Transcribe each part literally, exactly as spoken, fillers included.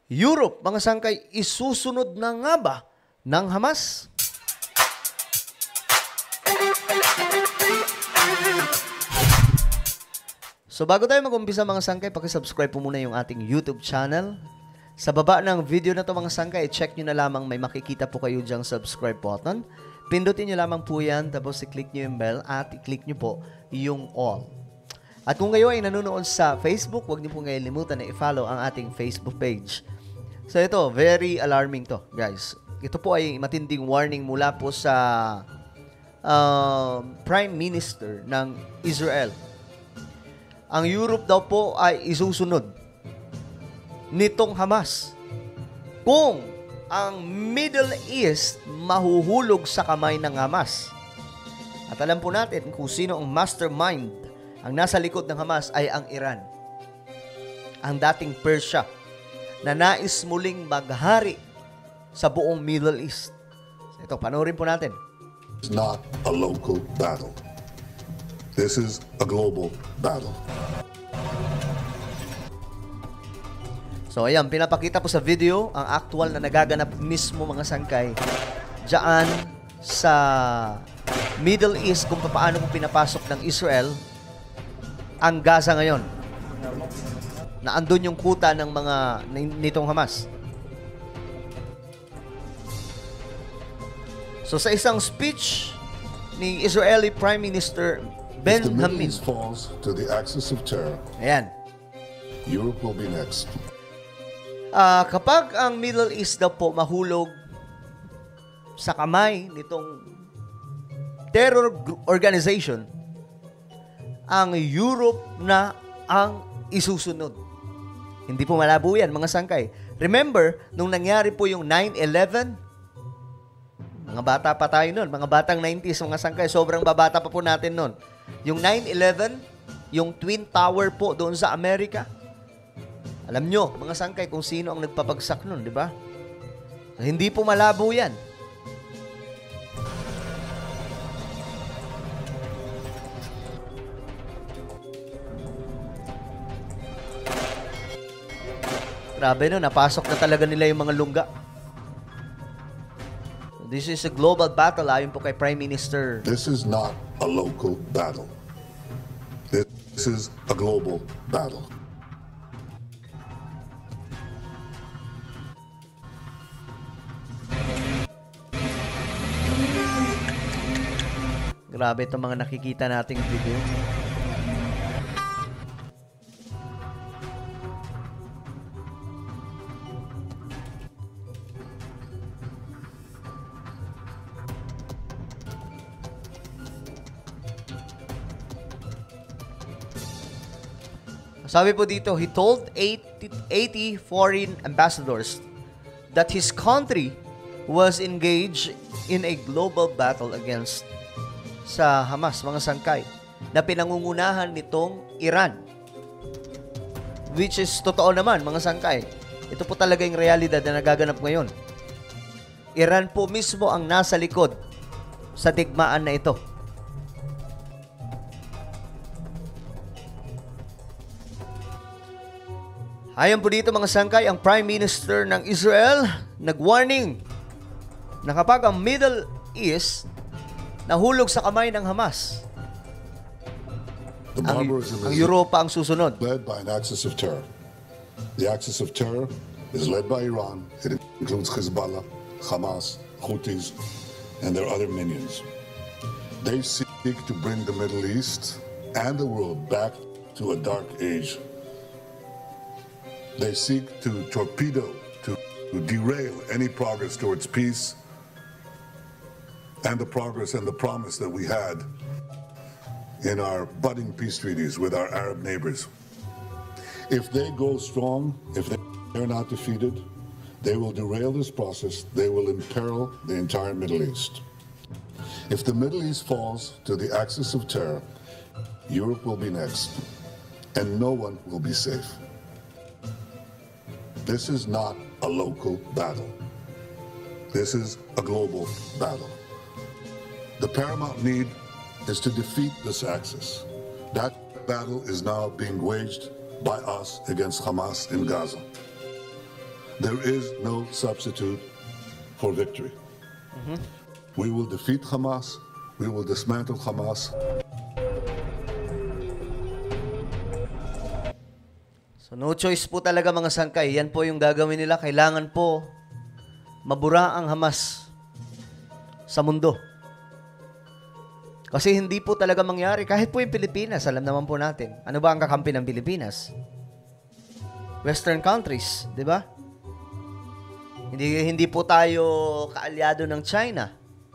Europe, mga sangkay, isusunod na nga ba ng Hamas? So bago tayo mag-umpisa mga sangkay, pakisubscribe po muna yung ating YouTube channel. Sa baba ng video na to mga sangkay, check nyo na lamang, may makikita po kayo dyang subscribe button. Pindutin nyo lamang po yan, tapos i-click nyo yung bell at i-click nyo po yung all. At kung kayo ay nanonood sa Facebook, huwag niyo po ngayon limutan na i-follow ang ating Facebook page. So ito, very alarming to, guys. Ito po ay matinding warning mula po sa uh, Prime Minister ng Israel. Ang Europe daw po ay isusunod nitong Hamas kung ang Middle East mahuhulog sa kamay ng Hamas. At alam po natin kung sino ang mastermind. Ang nasa likod ng Hamas ay ang Iran, ang dating Persia, na nais muling maghari sa buong Middle East. Ito, panoorin po natin. It's not a local battle. This is a global battle. So ayan, pinapakita po sa video ang actual na nagaganap mismo mga sangkay diyan sa Middle East kung paano po pinapasok ng Israel ang Gaza ngayon. Na andun yung kuta ng mga nitong Hamas. So sa isang speech ni Israeli Prime Minister Benjamin, if the Middle East falls to the axis of terror, ayan, Europe will be next. Uh, kapag ang Middle East daw po mahulog sa kamay nitong terror organization, ang Europe na ang isusunod. Hindi po malabo yan, mga sangkay. Remember, nung nangyari po yung nine eleven, mga bata pa tayo nun, mga batang nineties, mga sangkay, sobrang babata pa po natin nun. Yung nine eleven, yung Twin Tower po doon sa Amerika, alam nyo, mga sangkay, kung sino ang nagpapagsak nun, di ba? So, hindi po malabo yan. Grabe no, napasok na talaga nila yung mga lungga. This is a global battle ayon po kay Prime Minister. This is not a local battle. This is a global battle. Grabe itong mga nakikita nating video. Sabi po dito, he told eighty foreign ambassadors that his country was engaged in a global battle against sa Hamas, mga sangkay, na pinangungunahan nitong Iran. Which is totoo naman, mga sangkay. Ito po talaga yung realidad na nagaganap ngayon. Iran po mismo ang nasa likod sa digmaan na ito. Ayon po dito mga sangkay, ang Prime Minister ng Israel nag-warning na kapag ang Middle East nahulog sa kamay ng Hamas, ang, ang Europa ang susunod. Led by an axis of terror. The axis of terror is led by Iran. It includes Hezbollah, Hamas, Houthis, and their other minions. They seek to bring the Middle East and the world back to a dark age. They seek to torpedo, to, to derail any progress towards peace and the progress and the promise that we had in our budding peace treaties with our Arab neighbors. If they go strong, if they're not defeated, they will derail this process. They will imperil the entire Middle East. If the Middle East falls to the axis of terror, Europe will be next, and no one will be safe. This is not a local battle. This is a global battle. The paramount need is to defeat this axis. That battle is now being waged by us against Hamas in Gaza. There is no substitute for victory. Mm-hmm. We will defeat Hamas. We will dismantle Hamas. So no choice po talaga mga sangkay. Yan po yung gagawin nila. Kailangan po mabura ang Hamas sa mundo. Kasi hindi po talaga mangyari. Kahit po yung Pilipinas, alam naman po natin. Ano ba ang kakampi ng Pilipinas? Western countries, di ba? Hindi, hindi po tayo kaalyado ng China.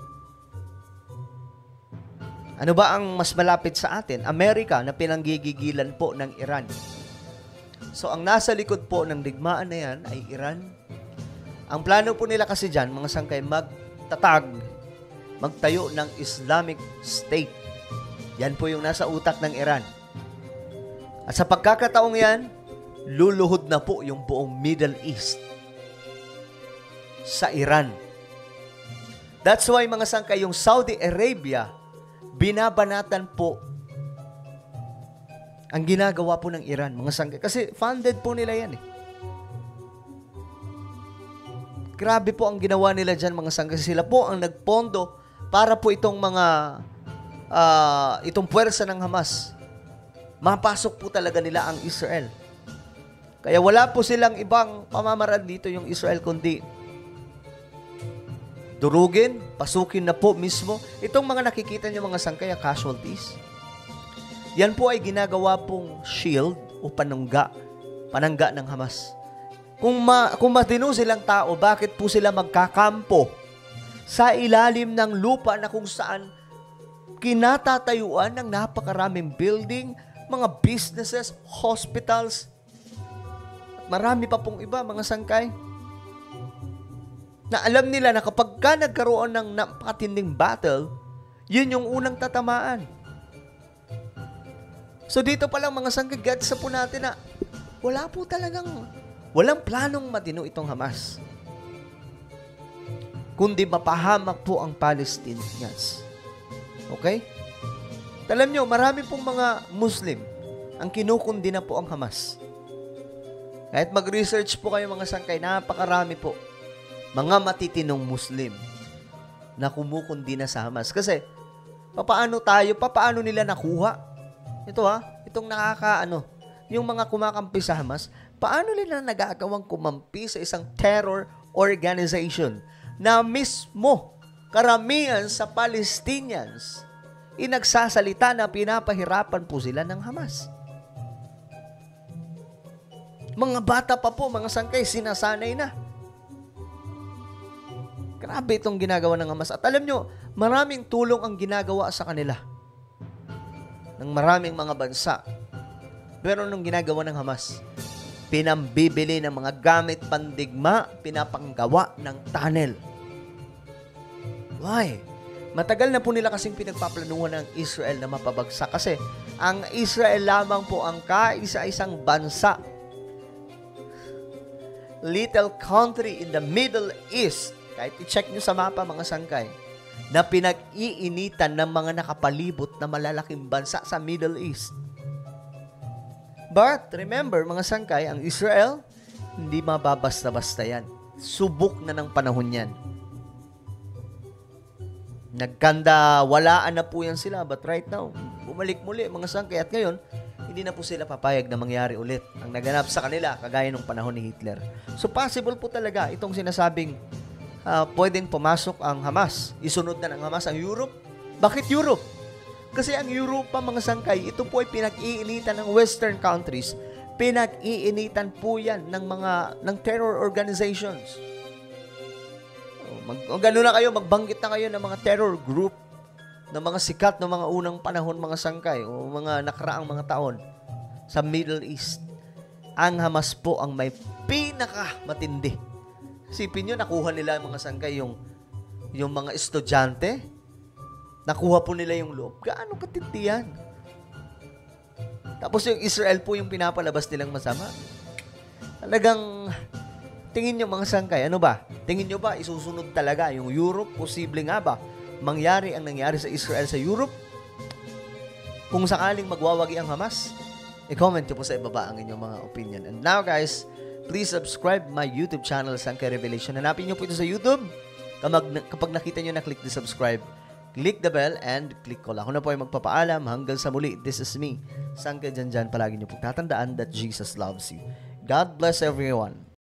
Ano ba ang mas malapit sa atin? Amerika na pinanggigigilan po ng Iran. So, ang nasa likod po ng digmaan na yan ay Iran. Ang plano po nila kasi dyan, mga sangkay, magtatag, magtayo ng Islamic State. Yan po yung nasa utak ng Iran. At sa pagkakataong yan, luluhod na po yung buong Middle East sa Iran. That's why, mga sangkay, yung Saudi Arabia, binabanatan po ang ginagawa po ng Iran, mga sangkay. Kasi funded po nila yan eh. Grabe po ang ginawa nila dyan, mga sangkay. Sila po ang nagpondo para po itong mga uh, itong puwersa ng Hamas. Mapasok po talaga nila ang Israel. Kaya wala po silang ibang pamamaraan dito yung Israel, kundi durugin, pasukin na po mismo. Itong mga nakikita niyo mga sangkay, casualties, yan po ay ginagawa pong shield o panangga, panangga ng Hamas. Kung, ma, kung matino silang tao, bakit po sila magkakampo sa ilalim ng lupa na kung saan kinatatayuan ng napakaraming building, mga businesses, hospitals, marami pa pong iba, mga sangkay, na alam nila na kapag ka nagkaroon ng napakatinding battle, yun yung unang tatamaan. So dito pa lang mga sangkay, gets po natin na wala po talagang, walang planong matino itong Hamas, kundi mapahamak po ang Palestinians. Okay? Alam nyo, marami pong mga Muslim ang kinukundi na po ang Hamas. Kahit mag-research po kayo mga sangkay, napakarami po mga matitinong Muslim na kumukundi na sa Hamas. Kasi, papaano tayo, papaano nila nakuha? Ito ha, itong nakakaano, yung mga kumakampi sa Hamas, paano nila nagagawang kumampi sa isang terror organization na mismo karamihan sa Palestinians inagsasalita na pinapahirapan po sila ng Hamas. Mga bata pa po, mga sangkay, sinasanay na. Grabe itong ginagawa ng Hamas. At alam nyo, maraming tulong ang ginagawa sa kanila ng maraming mga bansa. Pero nung ginagawa ng Hamas, pinambibili ng mga gamit pandigma, pinapanggawa ng tunnel. Why? Matagal na po nila kasing pinagpaplanuhan ng Israel na mapabagsak. Kasi ang Israel lamang po ang kaisa-isang bansa, little country in the Middle East, kahit i-check nyo sa mapa mga sangkay, na pinag-iinitan ng mga nakapalibot na malalaking bansa sa Middle East. But, remember mga sangkay, ang Israel, hindi mababasta-basta yan. Subok na ng panahon yan. Nagkanda, walaan na po yan sila. But right now, bumalik muli mga sangkay. At ngayon, hindi na po sila papayag na mangyari ulit ang naganap sa kanila, kagaya nung panahon ni Hitler. So, possible po talaga itong sinasabing Uh, pwedeng pumasok ang Hamas. Isunod na ng Hamas ang Europe. Bakit Europe? Kasi ang Europe pa mga sangkay, ito po ay pinag-iinitan ng Western countries. Pinag-iinitan po yan ng mga ng terror organizations. Mag, o gano'n na kayo, magbanggit na kayo ng mga terror group, ng mga sikat ng mga unang panahon mga sangkay o mga nakaraang mga taon sa Middle East. Ang Hamas po ang may pinaka-matindi. Sipin nyo, nakuha nila mga sangkay yung, yung mga estudyante. Nakuha po nila yung loob. Gaano katindi yan? Tapos yung Israel po yung pinapalabas nilang masama. Talagang, tingin nyo mga sangkay, ano ba? Tingin nyo ba, isusunod talaga yung Europe? Posible nga ba mangyari ang nangyari sa Israel sa Europe? Kung sakaling magwawagi ang Hamas? I-comment nyo po sa ibaba ang inyong mga opinion. And now guys, please subscribe my YouTube channel, Sangkay Revelation. Hanapin nyo po ito sa YouTube. Kapag, kapag nakita nyo na click the subscribe, click the bell, and click ko lang. Ako na po ay magpapaalam. Hanggang sa muli, this is me, Sangkay Janjan. Palagi nyo po tatandaan that Jesus loves you. God bless everyone.